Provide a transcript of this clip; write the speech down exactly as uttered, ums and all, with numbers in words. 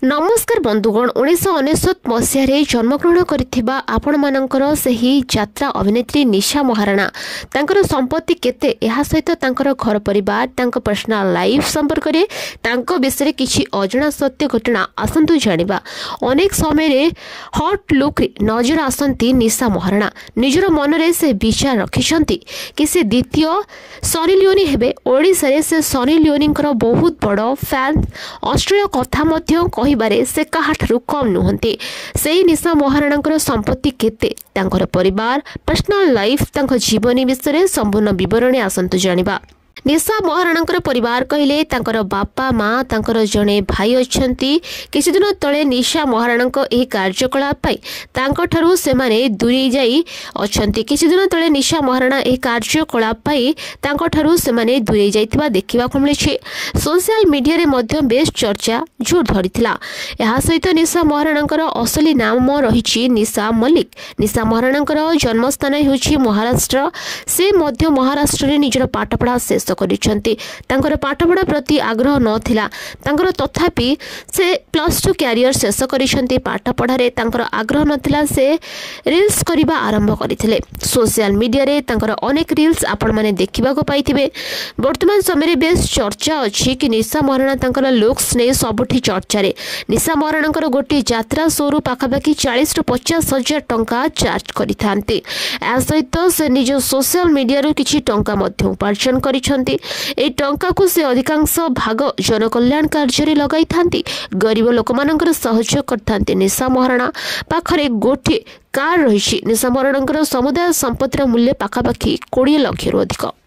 नमस्कार बंधुगण उन्नीस अनेशत मसीह जन्मग्रहण करथिबा आपण मानकर सही यात्रा अभिनेत्री निशा महाराणा तांकर संपत्ति केते एहा सहित तांकर घर परिवार तांको पर्सनल लाइफ संपर्क रे तांको विषय रे किछि अजणा सत्य घटना आसंतु जानिबा। अनेक समय रे हॉट लुक रे नजर आसंती निशा महाराणा निजर मन रे से विचार रखिसंती कि से द्वितीय सनी लियोनी हेबे। ओडिसा रे से सनी लियोनींकर बहुत बड़ फैन ऑस्ट्रेलिया कथा मध्य कहिबारे से काहाठारु कम नुहंती। सेही निशा महाराणांकर संपत्ति केते तांकर परिवार पर्सनल लाइफ तांको जीवनी विषय संपूर्ण विवरणी आसंतु जानिबा। निशा महाराणांकर परिवार कहले तांकर बापा माँ तांकर जणे भाई अछंती। किछि दिन तळे निशा महाराणांक एही कार्यकलाप पई तांको ठारु सेमाने दूरी जाई अछंती। किछि दिन तळे निशा महाराणा एही कार्यकलाप पई तांको ठारु सेमाने दूरी जाइतिबा देखिबा को मिलिछि। सोशल मीडिया रे मध्य बेस चर्चा जोर धरिथिला। एहा सहित निशा महाराणांकर असली नाम रहिछि निशा मल्लिक। निशा महाराणांकर जन्मस्थान हेउछि महाराष्ट्र। से मध्य महाराष्ट्र रे निजर पाठपढ़ा शेष करिसंती। तांकर पाठपढ़ा प्रति आग्रह नथिला तांकर तथापि से प्लस टू कैरियर शेष करिसंती। पाठपढ़ा रे तांकर आग्रह नथिला से रील्स करिबा आरंभ करिथिले। सोशल मीडिया रे तांकर अनेक रील्स आपण माने देखिबा को पाइथिबे। वर्तमान समय रे बेस चर्चा अछि कि निशा महाराणा तांकर लुक्स ने सबुठी चर्चा रे। निशा महाराणांकर गोटी यात्रा शोरू पाखापाखि चालीस रु पचास हजार टंका चार्ज करिथांती। आ सहित से निज सोशल मीडिया रो किछि टंका मध्य उपार्जन करिसंती। ए टंका को से अधिकांश भाग जनकल्याण कार्य रे लगाई थांती। गरीब लोकमानंकर सहयोग करथांती। निशा महाराणा पाखरे गोटी कार रहिछि। निशा महाराणांकर समुदाय संपत्तिर मूल्य पाखापाखि बीस लाख रु अधिक।